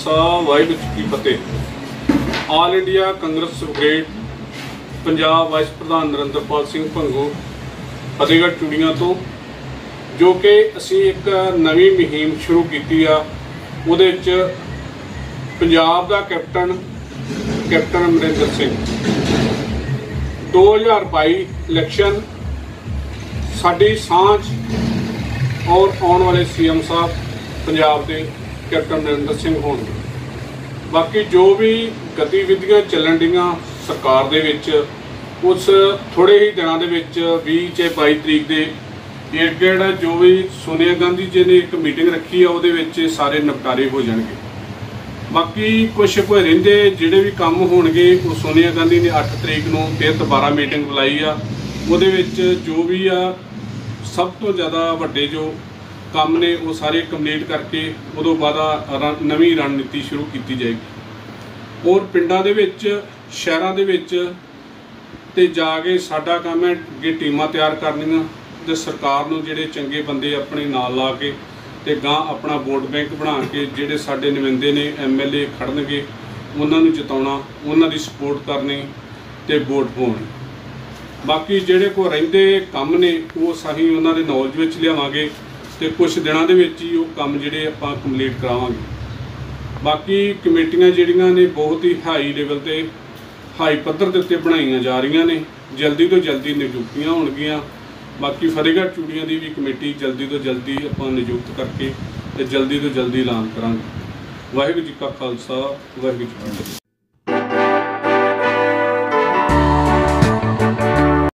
खालसा वाहिगुरू जी की फतेह। All India Congress Brigade Punjab vice प्रधान नरेंद्रपाल सिंह भंगू फतेहगढ़ चूड़ियां तो जो कि असी एक नवी मुहिम शुरू की आ, उहदे च पंजाब दा कैप्टन अमरिंदर सिंह 2022 इलैक्शन साडी सांझ और आने वाले सीएम साहब पंजाब के कैप्टन अमरिंदर सिंह होंगे। बाकी जो भी गतिविधियां चलन दियां सरकार दे विच उस थोड़े ही दिनों के 20-22 तरीक के एडगेड़ जो भी सोनिया गांधी जी ने एक मीटिंग रखी है वो सारे निपटारे हो जाएंगे। बाकी कुछ कोई रहिंदे जिहड़े भी काम होणगे वो सोनिया गांधी ने 8 तरीक नूं फिर दोबारा मीटिंग बुलाई आ, उहदे विच जो भी आ सब तो ज़्यादा वड्डे जो काम ने वो सारे कंप्लीट करके उदों बाद नवी रणनीति शुरू की जाएगी और पिंडां दे विच शहरां दे विच ते जाके साडा काम है कि टीमां तैयार करनियां ते सरकार नूं जिहड़े चंगे बंदे अपने नाल ला के ते गां अपना वोट बैंक बना के जिहड़े साडे नुमाइंदे ने MLA खड़नगे उन्हां नूं जिताउणा, उन्हां दी सपोर्ट करनी ते वोट पाउणे। बाकी जिहड़े को रहिंदे काम ने वो असीं उन्हां दे नॉलेज विच लिआवांगे ते कुछ दिनों के ही वो काम जिहड़े आपां कंप्लीट करावांगे। बाकी कमेटियां जिहड़ियां ने बहुत ही हाई लेवल ते हाई पद्धर के उत्ते बनाईयां जा रही ने, जल्दी तो जल्दी नियुक्तियां होणगियां। बाकी फतेहगढ़ चूड़ियां की भी कमेटी जल्दी तो जल्दी आपां नियुक्त करके ते जल्दी तो जल्दी ऐलान करांगे। वाहिगुरू जी का खालसा वाहिगुरू जी की फतेह।